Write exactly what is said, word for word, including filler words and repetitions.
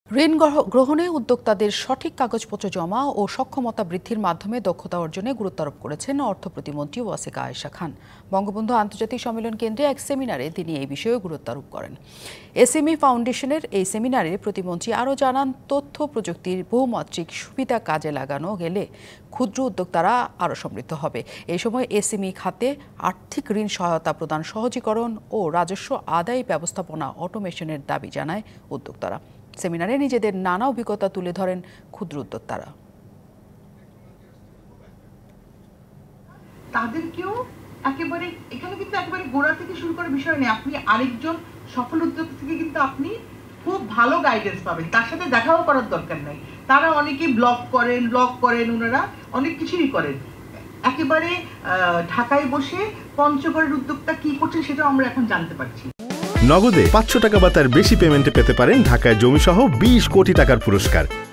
ঋণ গ্রহণে উদ্যোক্তাদের সঠিক কাগজপত্র জমা ও সক্ষমতা বৃদ্ধির মাধ্যমে দক্ষতা অর্জনে গুরুত্ব আরোপ করেছেন অর্থ প্রতিমন্ত্রী ওয়াসিকা আয়েশা খান। বঙ্গবন্ধু আন্তর্জাতিক সম্মেলন কেন্দ্রে এক সেমিনারে তিনি এই বিষয়ে গুরুত্ব আরোপ করেন। এসএমই ফাউন্ডেশনের এই সেমিনারে প্রতিমন্ত্রী আরও জানান, তথ্য প্রযুক্তির বহুমাত্রিক সুবিধা কাজে লাগানো গেলে ক্ষুদ্র উদ্যোক্তারা আরও সমৃদ্ধ হবে। এই সময় এসএমই খাতে আর্থিক ঋণ সহায়তা প্রদান সহজীকরণ ও রাজস্ব আদায় ব্যবস্থাপনা অটোমেশনের দাবি জানায় উদ্যোক্তারা। সেমিনারে নিজেদের নানা অভিজ্ঞতা তুলে ধরেন ক্ষুদ্র উদ্যোক্তারা। তাদেরকেও একেবারে এখানে কিন্তু একেবারে গোড়া থেকে শুরু করার বিষয় নেই। আপনি আরেকজন সফল উদ্যোক্তা থেকে কিন্তু আপনি খুব ভালো গাইডেন্স পাবেন, তার সাথে দেখাও করার দরকার নাই। তারা অনেকেই ব্লগ করেন ব্লগ করেন ওনারা অনেক কিছুই করেন। একেবারে ঢাকায় বসে পঞ্চগড়ের উদ্যোক্তা কি করছেন সেটাও আমরা এখন জানতে পারছি। নগদে পাঁচশো টাকা বা তার বেশি পেমেন্টে পেতে পারেন ঢাকায় জমিসহ বিশ কোটি টাকার পুরস্কার।